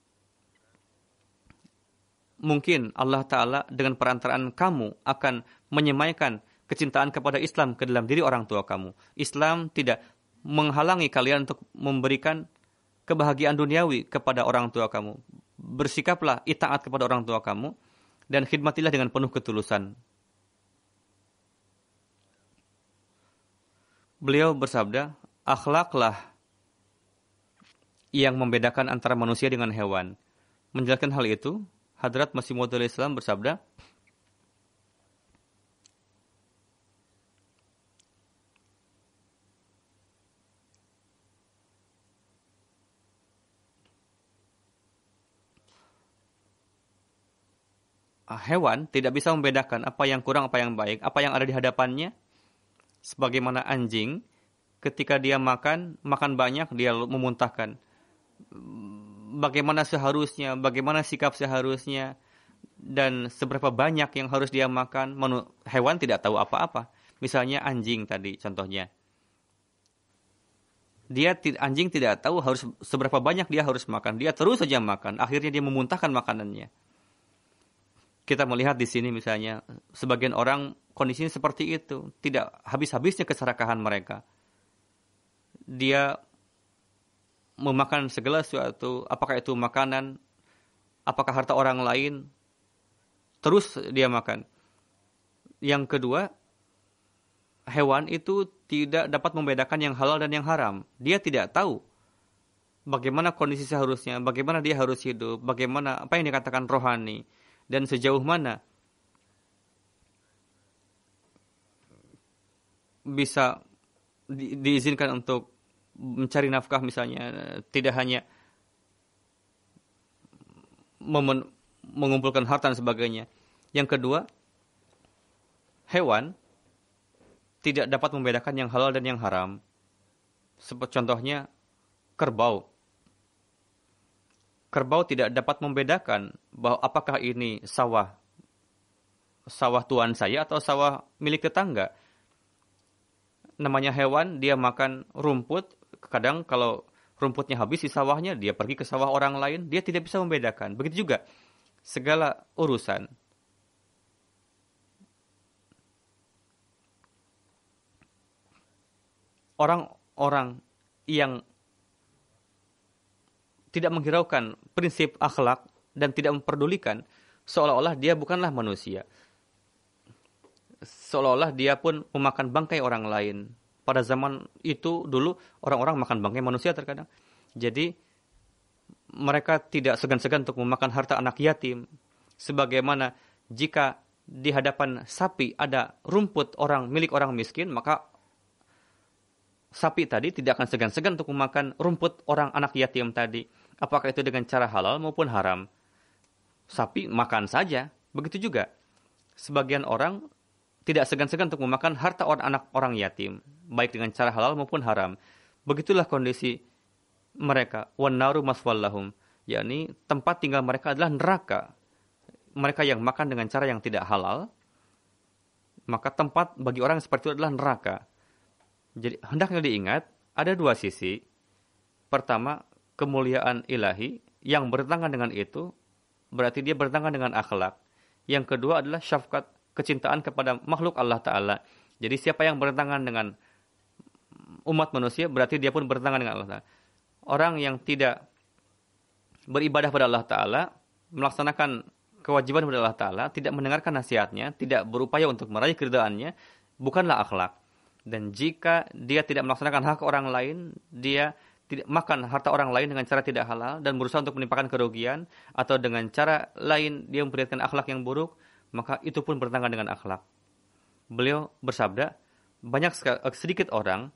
Mungkin Allah Ta'ala dengan perantaraan kamu akan menyemaikan kecintaan kepada Islam ke dalam diri orang tua kamu. Islam tidak menghalangi kalian untuk memberikan kebahagiaan duniawi kepada orang tua kamu. Bersikaplah itaat kepada orang tua kamu dan khidmatilah dengan penuh ketulusan. Beliau bersabda, akhlaklah yang membedakan antara manusia dengan hewan. Menjelaskan hal itu, Hadrat Masih Maud Islam bersabda, hewan tidak bisa membedakan apa yang kurang, apa yang baik, apa yang ada di hadapannya. Sebagaimana anjing, ketika dia makan banyak, dia memuntahkan. Bagaimana seharusnya, bagaimana sikap seharusnya, dan seberapa banyak yang harus dia makan. Hewan tidak tahu apa-apa. Misalnya anjing tadi contohnya. Anjing tidak tahu harus seberapa banyak dia harus makan. Dia terus saja makan. Akhirnya dia memuntahkan makanannya. Kita melihat di sini misalnya, sebagian orang kondisinya seperti itu. Tidak habis-habisnya keserakahan mereka. Dia memakan segala sesuatu, apakah itu makanan, apakah harta orang lain, terus dia makan. Yang kedua, hewan itu tidak dapat membedakan yang halal dan yang haram. Dia tidak tahu bagaimana kondisi seharusnya, bagaimana dia harus hidup, bagaimana apa yang dikatakan rohani, dan sejauh mana bisa diizinkan untuk mencari nafkah misalnya, tidak hanya mengumpulkan harta dan sebagainya. Yang kedua, hewan tidak dapat membedakan yang halal dan yang haram. Seperti contohnya kerbau. Kerbau tidak dapat membedakan bahwa apakah ini sawah tuan saya atau sawah milik tetangga. Namanya hewan, dia makan rumput. Kadang kalau rumputnya habis di sawahnya, dia pergi ke sawah orang lain. Dia tidak bisa membedakan. Begitu juga segala urusan. Orang-orang yang tidak menghiraukan prinsip akhlak dan tidak memperdulikan, seolah-olah dia bukanlah manusia. Seolah-olah dia pun memakan bangkai orang lain. Pada zaman itu dulu orang-orang makan bangkai manusia terkadang. Jadi mereka tidak segan-segan untuk memakan harta anak yatim. Sebagaimana jika di hadapan sapi ada rumput milik orang miskin, maka sapi tadi tidak akan segan-segan untuk memakan rumput orang anak yatim tadi. Apakah itu dengan cara halal maupun haram. Sapi makan saja. Begitu juga sebagian orang tidak segan-segan untuk memakan harta anak orang yatim, baik dengan cara halal maupun haram. Begitulah kondisi mereka. Wan-naru maswallahum, yakni tempat tinggal mereka adalah neraka. Mereka yang makan dengan cara yang tidak halal, maka tempat bagi orang seperti itu adalah neraka. Jadi hendaknya diingat, ada dua sisi. Pertama, kemuliaan ilahi yang bertentangan dengan itu, berarti dia bertentangan dengan akhlak. Yang kedua adalah syafqat, kecintaan kepada makhluk Allah Ta'ala. Jadi siapa yang bertentangan dengan umat manusia, berarti dia pun bertentangan dengan Allah Ta'ala. Orang yang tidak beribadah pada Allah Ta'ala, melaksanakan kewajiban kepada Allah Ta'ala, tidak mendengarkan nasihatnya, tidak berupaya untuk meraih keridhaannya, bukanlah akhlak. Dan jika dia tidak melaksanakan hak orang lain, dia tidak makan harta orang lain dengan cara tidak halal dan berusaha untuk menimpakan kerugian, atau dengan cara lain dia memperlihatkan akhlak yang buruk, maka itu pun bertentangan dengan akhlak. Beliau bersabda, sedikit orang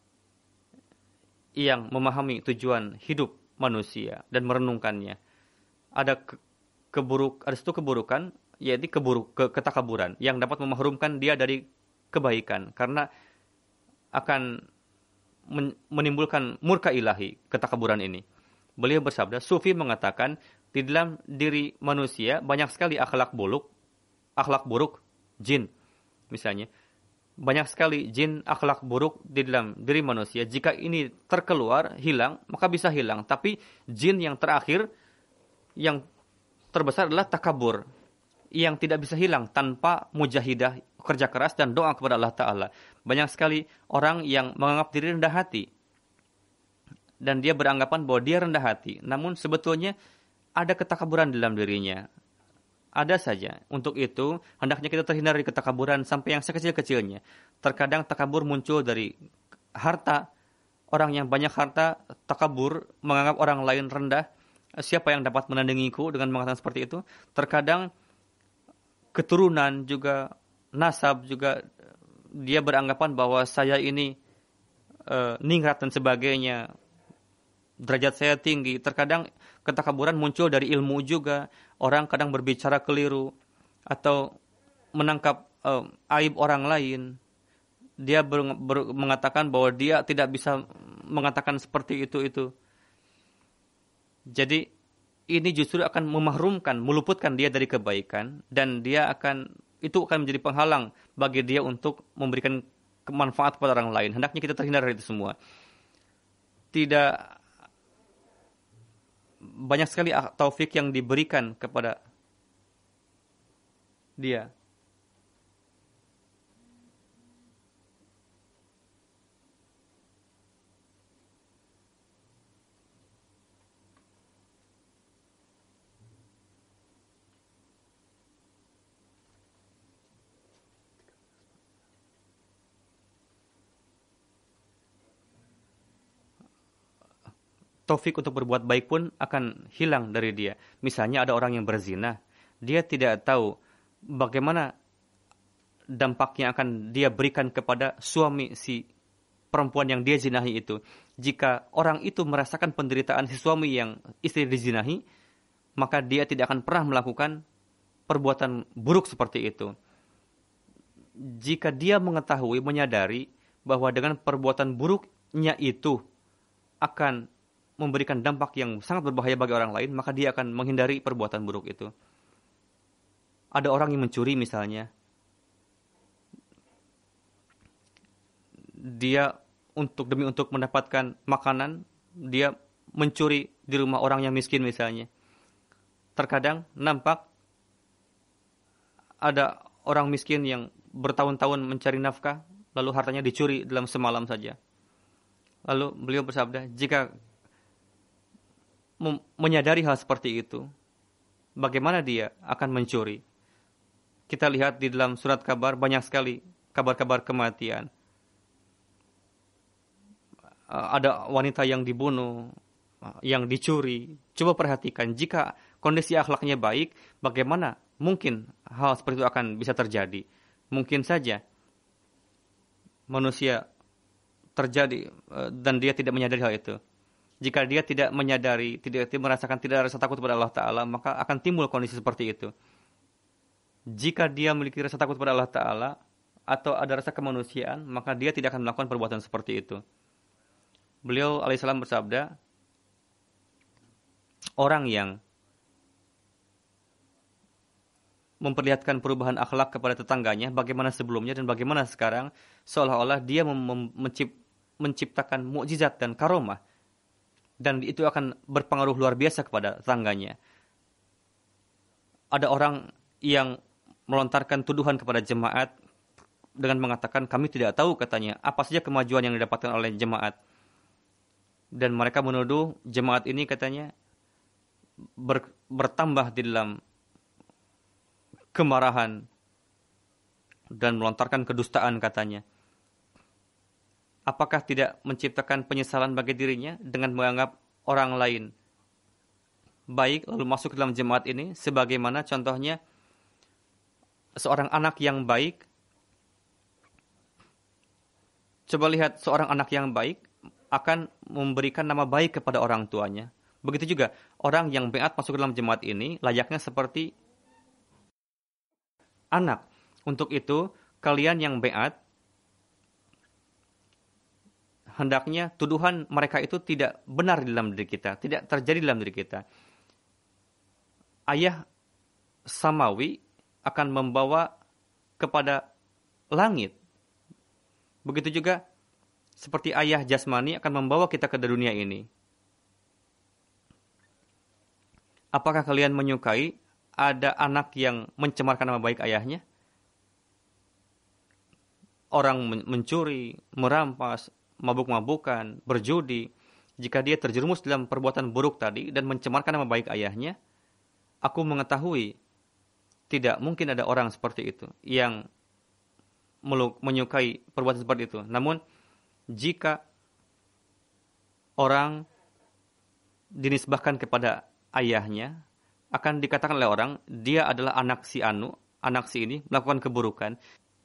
yang memahami tujuan hidup manusia dan merenungkannya. Ada satu keburukan, yaitu ketakaburan yang dapat memahrumkan dia dari kebaikan, karena akan menimbulkan murka ilahi ketakaburan ini. Beliau bersabda, Sufi mengatakan di dalam diri manusia banyak sekali akhlak buruk jin. Misalnya, banyak sekali jin akhlak buruk di dalam diri manusia. Jika ini terkeluar, hilang, maka bisa hilang. Tapi jin yang terakhir, yang terbesar adalah takabur, yang tidak bisa hilang tanpa mujahidah, kerja keras dan doa kepada Allah Ta'ala. Banyak sekali orang yang menganggap diri rendah hati, dan dia beranggapan bahwa dia rendah hati, namun sebetulnya ada ketakaburan dalam dirinya. Ada saja. Untuk itu, hendaknya kita terhindar dari ketakaburan sampai yang sekecil-kecilnya. Terkadang takabur muncul dari harta. Orang yang banyak harta, takabur, menganggap orang lain rendah. Siapa yang dapat menandingiku, dengan mengatakan seperti itu. Terkadang keturunan juga, nasab juga, dia beranggapan bahwa saya ini ningrat dan sebagainya, derajat saya tinggi. Terkadang ketakaburan muncul dari ilmu juga. Orang kadang berbicara keliru atau menangkap aib orang lain. Dia mengatakan bahwa dia tidak bisa mengatakan seperti itu. Jadi ini justru akan memahrumkan, meluputkan dia dari kebaikan, dan itu akan menjadi penghalang bagi dia untuk memberikan manfaat kepada orang lain. Hendaknya kita terhindar dari itu semua. Tidak banyak sekali taufik yang diberikan kepada dia. Taufik untuk berbuat baik pun akan hilang dari dia. Misalnya ada orang yang berzina, dia tidak tahu bagaimana dampaknya akan dia berikan kepada suami si perempuan yang dia zinahi itu. Jika orang itu merasakan penderitaan si suami yang istri dizinahi, maka dia tidak akan pernah melakukan perbuatan buruk seperti itu. Jika dia mengetahui, menyadari bahwa dengan perbuatan buruknya itu akan memberikan dampak yang sangat berbahaya bagi orang lain, maka dia akan menghindari perbuatan buruk itu. Ada orang yang mencuri misalnya. Dia demi untuk mendapatkan makanan, dia mencuri di rumah orang yang miskin misalnya. Terkadang nampak ada orang miskin yang bertahun-tahun mencari nafkah, lalu hartanya dicuri dalam semalam saja. Lalu beliau bersabda, jika menyadari hal seperti itu, bagaimana dia akan mencuri? Kita lihat di dalam surat kabar banyak sekali kabar-kabar kematian. Ada wanita yang dibunuh, yang dicuri. Coba perhatikan, jika kondisi akhlaknya baik, bagaimana mungkin hal seperti itu akan bisa terjadi? Mungkin saja manusia terjadi dan dia tidak menyadari hal itu. Jika dia tidak menyadari, tidak merasakan, tidak ada rasa takut kepada Allah Ta'ala, maka akan timbul kondisi seperti itu. Jika dia memiliki rasa takut kepada Allah Ta'ala atau ada rasa kemanusiaan, maka dia tidak akan melakukan perbuatan seperti itu. Beliau alaihissalam bersabda, orang yang memperlihatkan perubahan akhlak kepada tetangganya, bagaimana sebelumnya dan bagaimana sekarang, seolah-olah dia menciptakan mukjizat dan karomah, dan itu akan berpengaruh luar biasa kepada tetangganya. Ada orang yang melontarkan tuduhan kepada jemaat dengan mengatakan, kami tidak tahu, katanya, apa saja kemajuan yang didapatkan oleh jemaat. Dan mereka menuduh jemaat ini, katanya, bertambah di dalam kemarahan dan melontarkan kedustaan, katanya. apakah tidak menciptakan penyesalan bagi dirinya dengan menganggap orang lain baik lalu masuk ke dalam jemaat ini, sebagaimana contohnya seorang anak yang baik. Coba lihat, seorang anak yang baik akan memberikan nama baik kepada orang tuanya. Begitu juga orang yang beat masuk ke dalam jemaat ini layaknya seperti anak. Untuk itu, kalian yang beat, hendaknya tuduhan mereka itu tidak benar di dalam diri kita, tidak terjadi dalam diri kita. Ayah samawi akan membawa kepada langit. Begitu juga seperti ayah jasmani akan membawa kita ke dunia ini. Apakah kalian menyukai ada anak yang mencemarkan nama baik ayahnya? Orang mencuri, merampas, mabuk-mabukan, berjudi. Jika dia terjerumus dalam perbuatan buruk tadi dan mencemarkan nama baik ayahnya, aku mengetahui tidak mungkin ada orang seperti itu yang menyukai perbuatan seperti itu. Namun, jika orang dinisbahkan kepada ayahnya, akan dikatakan oleh orang, dia adalah anak si anu, anak si ini, melakukan keburukan.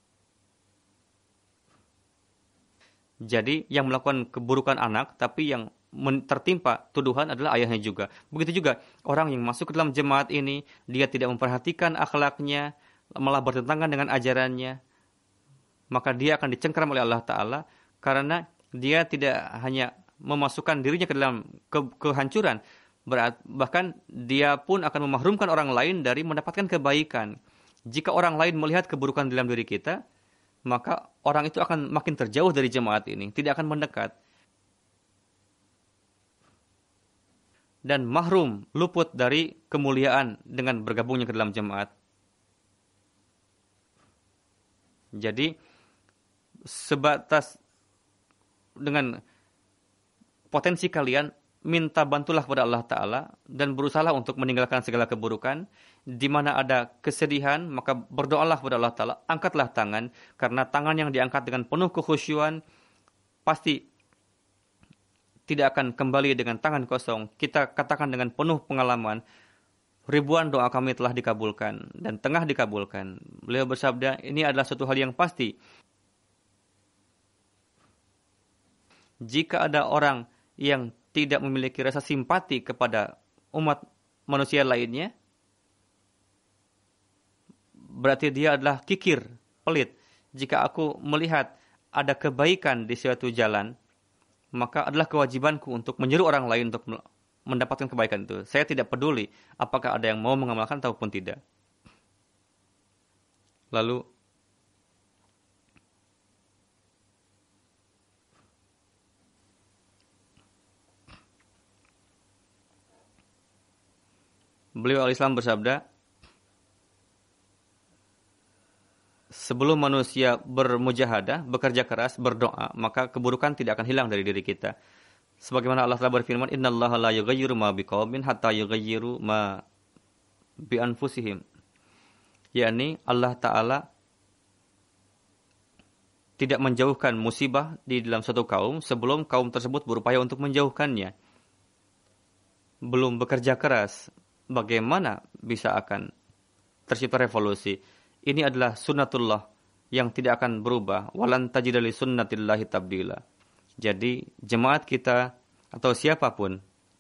Jadi, yang melakukan keburukan anak, tapi yang tertimpa tuduhan adalah ayahnya juga. Begitu juga, orang yang masuk ke dalam jemaat ini, dia tidak memperhatikan akhlaknya, malah bertentangan dengan ajarannya, maka dia akan dicengkeram oleh Allah Ta'ala, karena dia tidak hanya memasukkan dirinya ke dalam kehancuran, bahkan dia pun akan memahrumkan orang lain dari mendapatkan kebaikan. Jika orang lain melihat keburukan dalam diri kita, maka orang itu akan makin terjauh dari jemaat ini, tidak akan mendekat. Dan mahrum, luput dari kemuliaan dengan bergabungnya ke dalam jemaat. Jadi, sebatas dengan potensi kalian, minta bantulah kepada Allah Ta'ala dan berusahalah untuk meninggalkan segala keburukan. Di mana ada kesedihan, maka berdoalah kepada Allah Ta'ala, angkatlah tangan, karena tangan yang diangkat dengan penuh kekhusyuan pasti tidak akan kembali dengan tangan kosong. Kita katakan dengan penuh pengalaman, ribuan doa kami telah dikabulkan dan tengah dikabulkan. Beliau bersabda, ini adalah suatu hal yang pasti. Jika ada orang yang tidak memiliki rasa simpati kepada umat manusia lainnya, berarti dia adalah kikir, pelit. Jika aku melihat ada kebaikan di suatu jalan, maka adalah kewajibanku untuk menyeru orang lain untuk mendapatkan kebaikan itu. Saya tidak peduli apakah ada yang mau mengamalkan ataupun tidak. Lalu, beliau al-Islam bersabda, sebelum manusia bermujahadah, bekerja keras, berdoa, maka keburukan tidak akan hilang dari diri kita. Sebagaimana Allah telah berfirman, innallaha la yughayyiru ma biqaumin hatta yughayyiru ma bi anfusihim. yakni Allah Ta'ala tidak menjauhkan musibah di dalam suatu kaum sebelum kaum tersebut berupaya untuk menjauhkannya. Belum bekerja keras, bagaimana bisa akan tercipta revolusi? Ini adalah sunnatullah yang tidak akan berubah. Walan tajida li sunnatillahi tabdila. Jadi jemaat kita atau siapapun,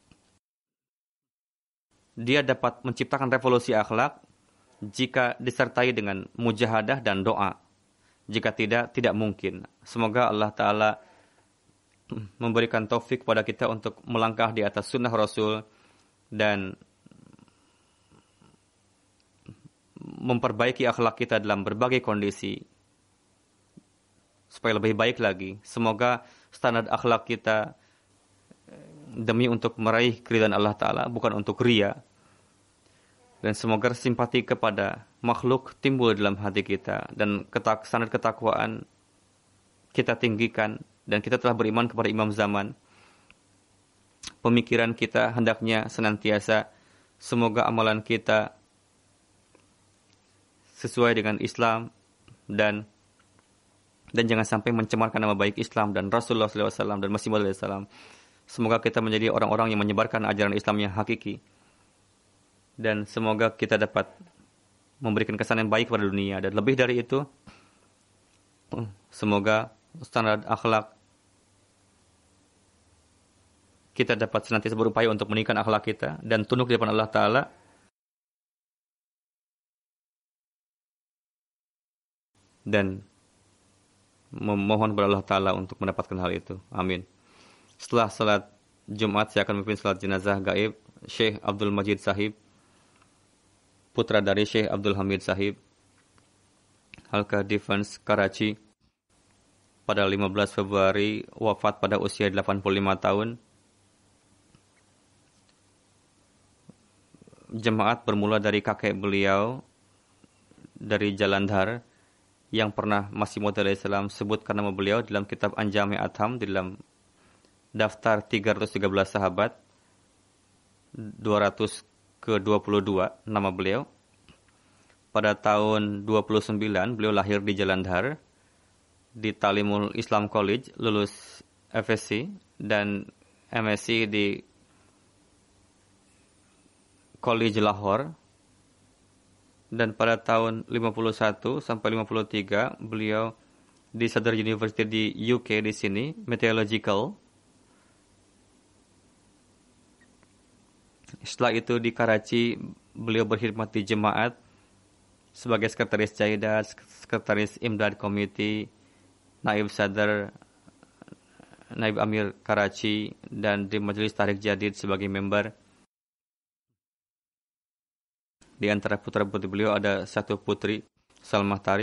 dia dapat menciptakan revolusi akhlak jika disertai dengan mujahadah dan doa. Jika tidak, tidak mungkin. Semoga Allah Ta'ala memberikan taufik kepada kita untuk melangkah di atas sunnah Rasul dan memperbaiki akhlak kita dalam berbagai kondisi supaya lebih baik lagi. Semoga standar akhlak kita demi untuk meraih keridhaan Allah Ta'ala, bukan untuk ria. Dan semoga simpati kepada makhluk timbul dalam hati kita. Dan standar ketakwaan kita tinggikan. Dan kita telah beriman kepada imam zaman. Pemikiran kita hendaknya senantiasa, semoga amalan kita sesuai dengan Islam dan dan jangan sampai mencemarkan nama baik Islam dan Rasulullah SAW dan Masih Maud SAW. Semoga kita menjadi orang-orang yang menyebarkan ajaran Islam yang hakiki. Dan semoga kita dapat memberikan kesan yang baik kepada dunia. Dan lebih dari itu, semoga standar akhlak kita dapat senantiasa berupaya untuk meningkatkan akhlak kita dan tunduk di depan Allah Ta'ala. Dan memohon kepada Allah Ta'ala untuk mendapatkan hal itu. Amin. Setelah salat Jumat, saya akan memimpin salat jenazah gaib Syekh Abdul Majid Sahib, putra dari Syekh Abdul Hamid Sahib, Halqa Defense, Karachi, pada 15 Februari, wafat pada usia 85 tahun. Jemaat bermula dari kakek beliau, dari Jalandhar, yang pernah Masih Maud alaihissalam sebutkan nama beliau dalam kitab Anjami Atham, di dalam daftar 313 sahabat, 200 ke-22 nama beliau. Pada tahun 29 beliau lahir di Jalandhar, di Talimul Islam College, lulus FSC dan MSc di College Lahore. Dan pada tahun 51 sampai 53 beliau di Southern University di UK di sini, meteorological. Setelah itu di Karachi beliau berkhidmat di jemaat sebagai sekretaris Jaidah, sekretaris Imdad Committee, Naib Sadr, Naib Amir Karachi, dan di Majelis Tahrik Jadid sebagai member. Di antara putra-putri beliau ada satu putri, Salmah Tariq,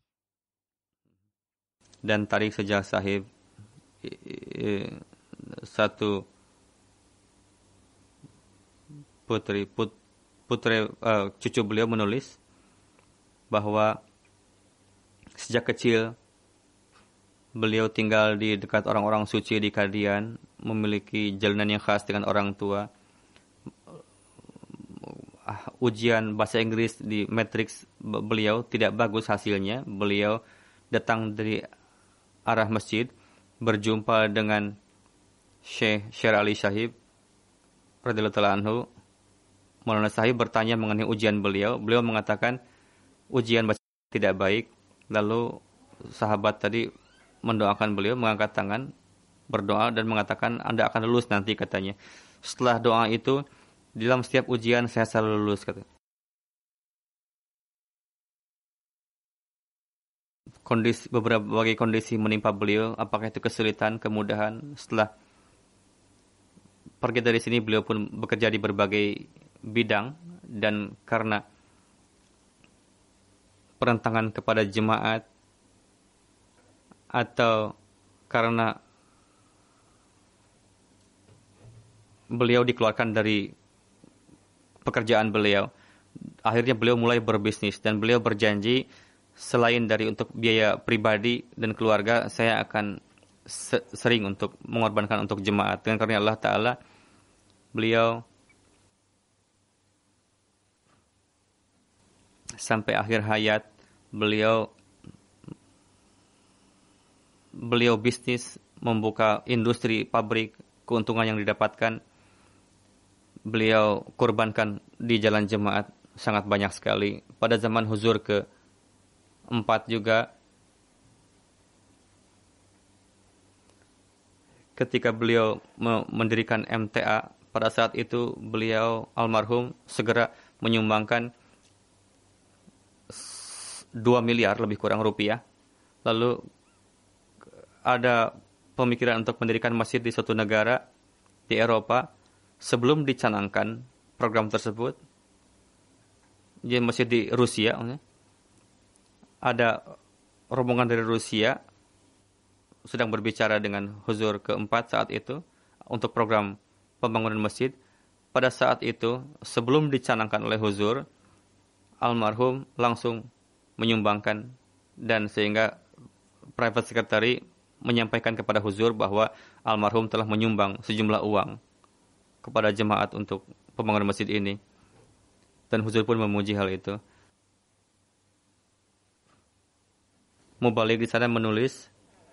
dan Tariq Sejah Sahib, satu putri, cucu beliau menulis bahwa sejak kecil beliau tinggal di dekat orang-orang suci di Kadian, memiliki jalinan yang khas dengan orang tua. Ujian bahasa Inggris di matriks beliau tidak bagus hasilnya. Beliau datang dari arah masjid, berjumpa dengan Syekh Syer Ali Sahib radhiyallahu ta'ala anhu. Maulana Sahib bertanya mengenai ujian beliau. Beliau mengatakan ujian bahasa tidak baik. Lalu sahabat tadi mendoakan beliau, mengangkat tangan, berdoa dan mengatakan Anda akan lulus nanti, katanya. Setelah doa itu, di dalam setiap ujian saya selalu lulus, kata. Berbagai kondisi menimpa beliau, apakah itu kesulitan, kemudahan. Setelah pergi dari sini beliau pun bekerja di berbagai bidang, dan karena perentangan kepada jemaat atau karena beliau dikeluarkan dari pekerjaan beliau, akhirnya beliau mulai berbisnis dan beliau berjanji selain dari untuk biaya pribadi dan keluarga, saya akan sering untuk mengorbankan untuk jemaat. Dengan karunia Allah Ta'ala, beliau sampai akhir hayat beliau bisnis, membuka industri, pabrik, keuntungan yang didapatkan beliau korbankan di jalan jemaat sangat banyak sekali. Pada zaman Huzur ke-4 juga, ketika beliau mendirikan MTA, pada saat itu beliau almarhum segera menyumbangkan 2 miliar lebih kurang rupiah. Lalu ada pemikiran untuk mendirikan masjid di suatu negara di Eropa. Sebelum dicanangkan program tersebut, di masjid di Rusia, ada rombongan dari Rusia sedang berbicara dengan Huzur ke-4 saat itu untuk program pembangunan masjid. Pada saat itu, sebelum dicanangkan oleh Huzur, almarhum langsung menyumbangkan, dan sehingga private secretary menyampaikan kepada Huzur bahwa almarhum telah menyumbang sejumlah uang kepada jemaat untuk pembangunan masjid ini. Dan Huzur pun memuji hal itu. Mubalik di sana menulis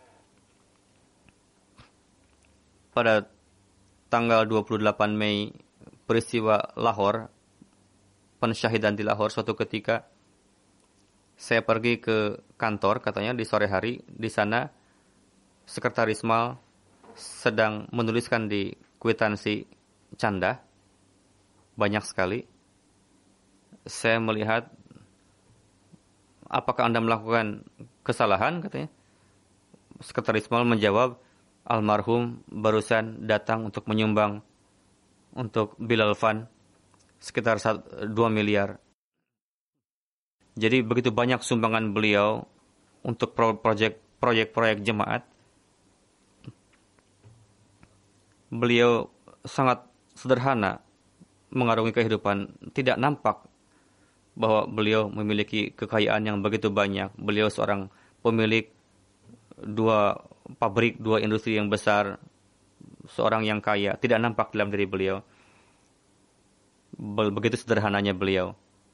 pada tanggal 28 Mei peristiwa Lahore, pensyahidan di Lahore, suatu ketika saya pergi ke kantor, katanya di sore hari. Di sana Sekretaris Mal sedang menuliskan di kwitansi canda banyak sekali. Saya melihat, apakah Anda melakukan kesalahan, katanya. Sekretaris Mal menjawab, almarhum barusan datang untuk menyumbang untuk Bilal Fund sekitar 2 miliar. Jadi begitu banyak sumbangan beliau untuk proyek-proyek jemaat. Beliau sangat sederhana mengarungi kehidupan. Tidak nampak bahwa beliau memiliki kekayaan yang begitu banyak. Beliau seorang pemilik 2 pabrik, 2 industri yang besar, seorang yang kaya. Tidak nampak dalam diri beliau. Begitu sederhananya beliau.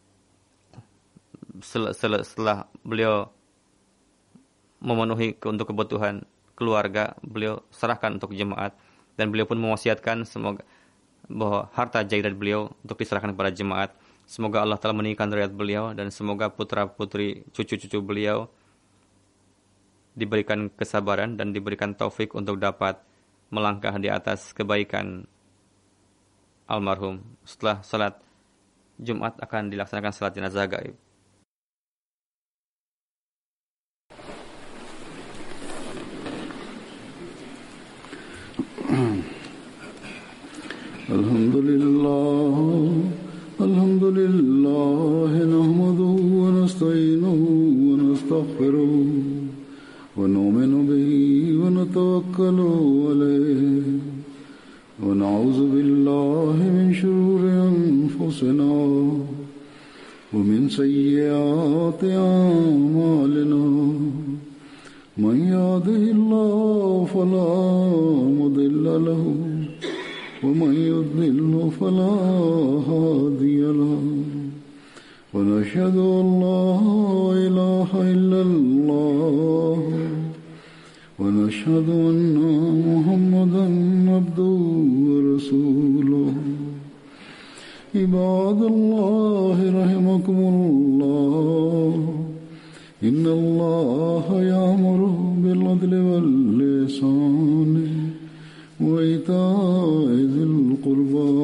Setelah beliau memenuhi untuk kebutuhan keluarga, beliau serahkan untuk jemaat. Dan beliau pun mewasiatkan semoga bahwa harta jairat beliau untuk diserahkan kepada jemaat. Semoga Allah telah meninggikan derajat beliau dan semoga putra-putri, cucu-cucu beliau diberikan kesabaran dan diberikan taufik untuk dapat melangkah di atas kebaikan almarhum. Setelah salat Jumat akan dilaksanakan salat jenazah gaib. Alhamdulillah nahmaduhu wa nasta'inuhu wa nastaghfiruh wa nu'minu bihi wa natawakkalu alayhi wa na'udzu billahi min shururi anfusina wa min sayyiati a'malina. Man yahdihillahu fala mudilla lahu ومن يضلل فلا هادي له ونشهد أن لا إله إلا الله ونشهد أن محمدا عبده ورسوله. عباد الله رحمكم الله إن الله يأمر بالعدل والإحسان وإيتاء ذي القربى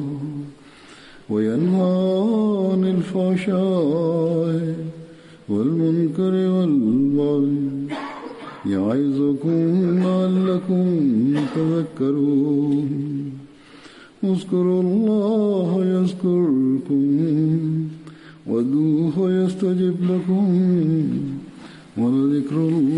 وينهى عن الفحشاء والمنكر والبغي يعظكم لعلكم تذكرون. اذكروا الله يذكركم وادعوه يستجب لكم ولذكر الله